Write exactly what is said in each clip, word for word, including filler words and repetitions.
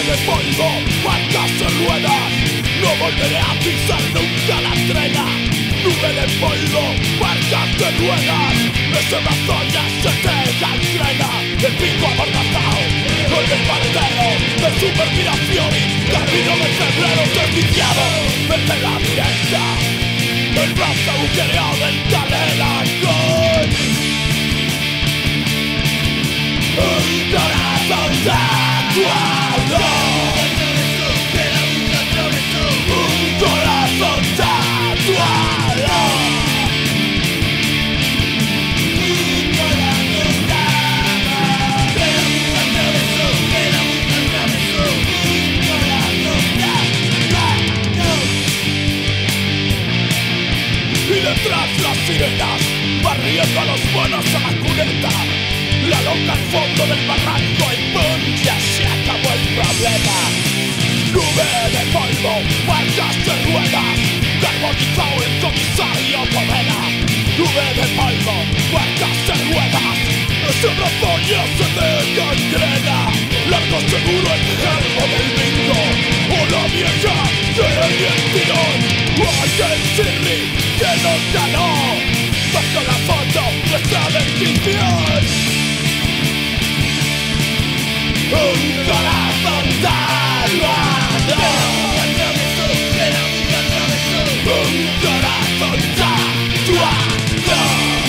de polvo, marcas en ruedas. No volveré a pisar nunca la estrella. Nube de polvo, marcas de ruedas. Ese brazo ya se te gangrena. El pico amordazado, con el paletero de supermiración. Camino de febrero desquiciado, desde la directa. El brazo agujereado del taleracón. Un corazón tatuado. Un corazón tatuado. Y detrás las sirenas, barriendo a los buenos a la cuneta. La loca al fondo del barranco y ¡pum! Ya se acabó el problema. Nube de polvo, marcas de ruedas. Carbonizado el comisario Poveda. Nube de polvo, marcas de ruedas. Ese brazo ya se te gangrena. Largo seguro el germo del bingo. Una vieja que le dio el tirón. Aquel Sirri que nos ganó. Bajo la foto nuestra bendición. Un corazón tatuado. Un corazón tatuado.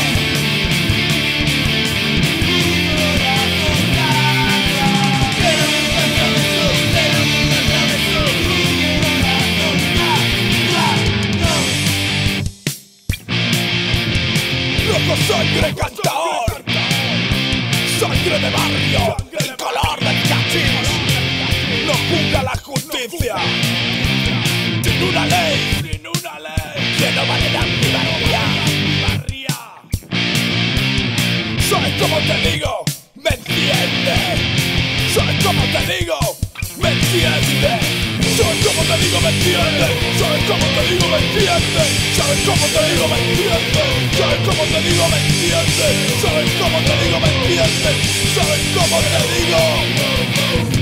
Rojo sangre cantador. Sangre de barrio. El color del cachis. No juzga la justicia. Sin una ley. Sin una ley. Que no vale la mi barría. ¿Sabes cómo te digo? Me entiende. ¿Sabes cómo te digo? Me entiende. ¿Sabes cómo te digo? Me entiende. ¿Sabes cómo te digo? Me entiende. ¿Sabes cómo te digo? Me entiende. ¿Sabes cómo te digo? Me entiende. ¿Sabes cómo te digo? Me entiende. ¿Sabes cómo te digo?